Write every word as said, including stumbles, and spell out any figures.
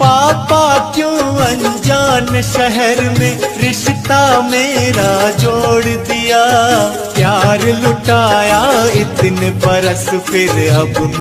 पापा क्यों अनजान शहर में रिश्ता मेरा जोड़ दिया। प्यार लुटाया इतने बरस फिर अब